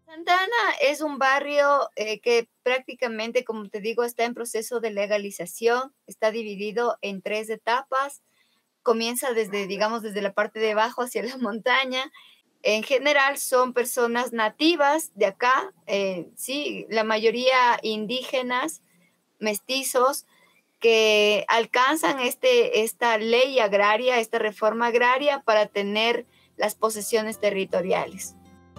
Santa Ana es un barrio que prácticamente, como te digo, está en proceso de legalización, está dividido en tres etapas, comienza desde, digamos, desde la parte de abajo hacia la montaña. En general son personas nativas de acá, sí, la mayoría indígenas, mestizos, que alcanzan esta ley agraria, esta reforma agraria para tener las posesiones territoriales.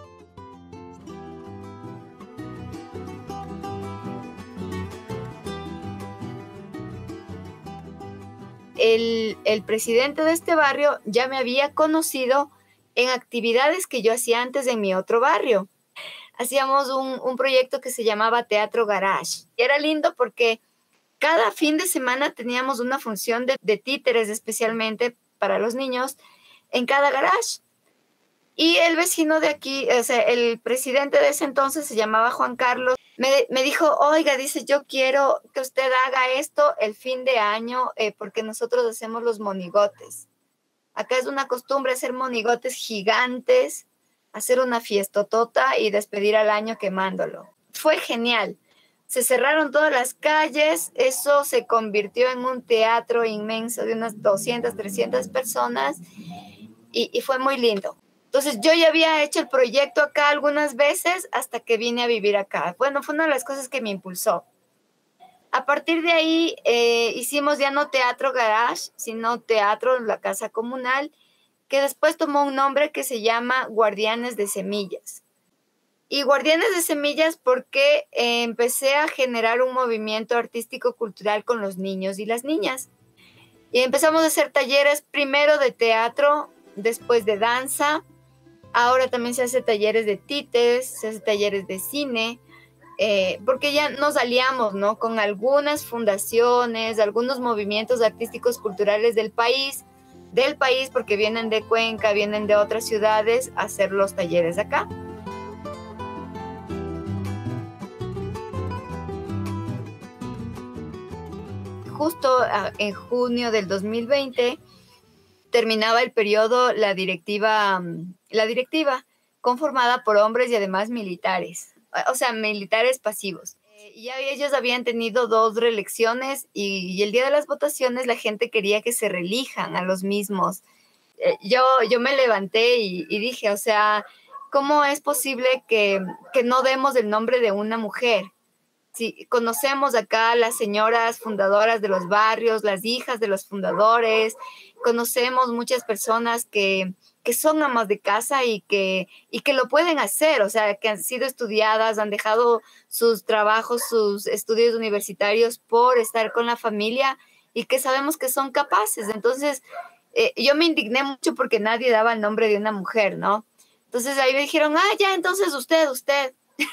El presidente de este barrio ya me había conocido en actividades que yo hacía antes en mi otro barrio. Hacíamos un proyecto que se llamaba Teatro Garage. Y era lindo porque cada fin de semana teníamos una función de títeres especialmente para los niños en cada garage. Y el vecino de aquí, o sea, el presidente de ese entonces se llamaba Juan Carlos, me dijo, oiga, dice, yo quiero que usted haga esto el fin de año porque nosotros hacemos los monigotes. Acá es una costumbre hacer monigotes gigantes, hacer una fiestotota y despedir al año quemándolo. Fue genial. Se cerraron todas las calles, eso se convirtió en un teatro inmenso de unas 200, 300 personas y fue muy lindo. Entonces yo ya había hecho el proyecto acá algunas veces hasta que vine a vivir acá. Bueno, fue una de las cosas que me impulsó. A partir de ahí hicimos ya no Teatro Garage, sino Teatro en la Casa Comunal, que después tomó un nombre que se llama Guardianes de Semillas. Y Guardianes de Semillas porque empecé a generar un movimiento artístico-cultural con los niños y las niñas. Y empezamos a hacer talleres primero de teatro, después de danza. Ahora también se hace talleres de títeres, se hace talleres de cine, porque ya nos aliamos, ¿no? Con algunas fundaciones, algunos movimientos artísticos culturales del país porque vienen de Cuenca, vienen de otras ciudades a hacer los talleres acá. Justo en junio del 2020 terminaba el periodo la directiva conformada por hombres y además militares, o sea, militares pasivos. Y ya ellos habían tenido 2 reelecciones y el día de las votaciones la gente quería que se reelijan a los mismos. Yo me levanté y dije, o sea, ¿cómo es posible que no demos el nombre de una mujer? Sí, conocemos acá a las señoras fundadoras de los barrios, las hijas de los fundadores, conocemos muchas personas que son amas de casa y que lo pueden hacer, o sea, que han sido estudiadas, han dejado sus trabajos, sus estudios universitarios por estar con la familia y que sabemos que son capaces. Entonces, yo me indigné mucho porque nadie daba el nombre de una mujer, ¿no? Entonces ahí me dijeron, ya, entonces usted.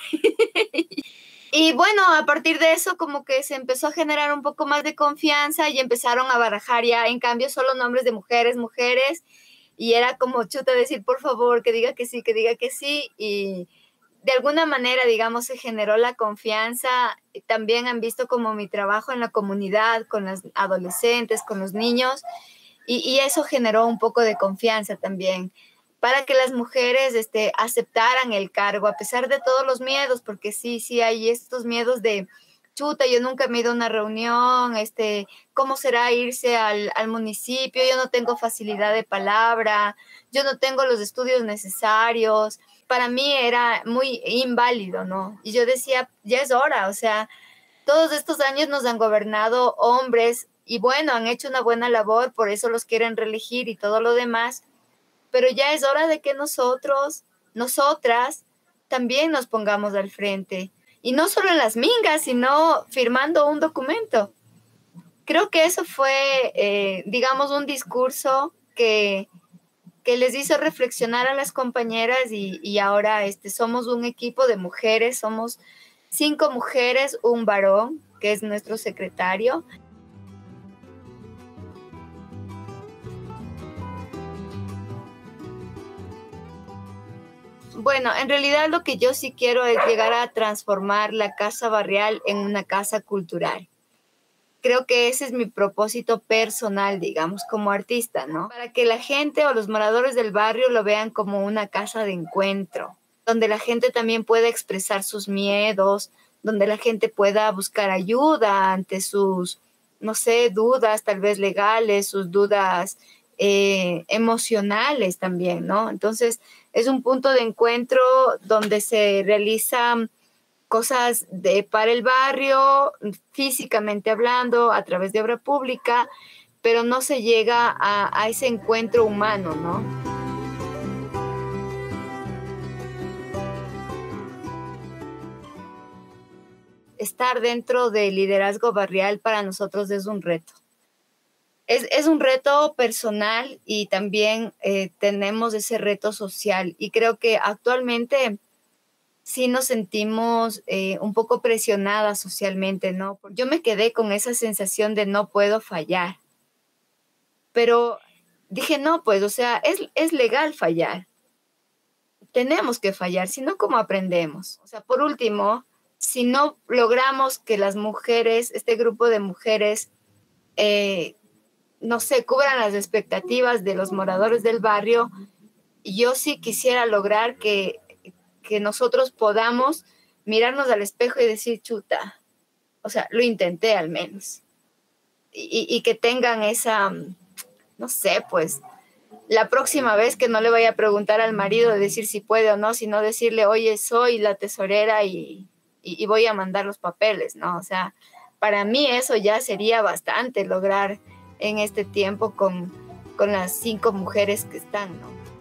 Y bueno, a partir de eso como que se empezó a generar un poco más de confianza y empezaron a barajar ya en cambio solo nombres de mujeres, y era como chuta decir, por favor, que diga que sí, y de alguna manera, digamos, se generó la confianza. También han visto como mi trabajo en la comunidad, con las adolescentes, con los niños, y eso generó un poco de confianza también para que las mujeres aceptaran el cargo, a pesar de todos los miedos, porque sí hay estos miedos de, chuta, yo nunca me he ido a una reunión, ¿cómo será irse al municipio? Yo no tengo facilidad de palabra, yo no tengo los estudios necesarios. Para mí era muy inválido, ¿no? Y yo decía, ya es hora, o sea, todos estos años nos han gobernado hombres y bueno, han hecho una buena labor, por eso los quieren reelegir y todo lo demás, pero ya es hora de que nosotras, también nos pongamos al frente. Y no solo en las mingas, sino firmando un documento. Creo que eso fue, digamos, un discurso que les hizo reflexionar a las compañeras y ahora somos un equipo de mujeres, somos 5 mujeres, un varón, que es nuestro secretario. Bueno, en realidad lo que yo sí quiero es llegar a transformar la casa barrial en una casa cultural. Creo que ese es mi propósito personal, digamos, como artista, ¿no? Para que la gente o los moradores del barrio lo vean como una casa de encuentro, donde la gente también pueda expresar sus miedos, donde la gente pueda buscar ayuda ante sus, no sé, dudas tal vez legales, sus dudas emocionales también, ¿no? Entonces, es un punto de encuentro donde se realizan cosas para el barrio, físicamente hablando, a través de obra pública, pero no se llega a ese encuentro humano, ¿no? Estar dentro del liderazgo barrial para nosotros es un reto. Es un reto personal y también tenemos ese reto social. Y creo que actualmente sí nos sentimos un poco presionadas socialmente, ¿no? Yo me quedé con esa sensación de no puedo fallar, pero dije, no, pues, o sea, es legal fallar. Tenemos que fallar, si no, ¿cómo aprendemos? O sea, por último, si no logramos que las mujeres, este grupo de mujeres, eh, no sé, cubran las expectativas de los moradores del barrio, yo sí quisiera lograr que nosotros podamos mirarnos al espejo y decir, chuta, o sea, lo intenté al menos. Y que tengan esa, no sé, pues, la próxima vez que no le vaya a preguntar al marido de decir si puede o no, sino decirle, oye, soy la tesorera y voy a mandar los papeles, ¿no? O sea, para mí eso ya sería bastante lograr en este tiempo con las 5 mujeres que están, ¿no?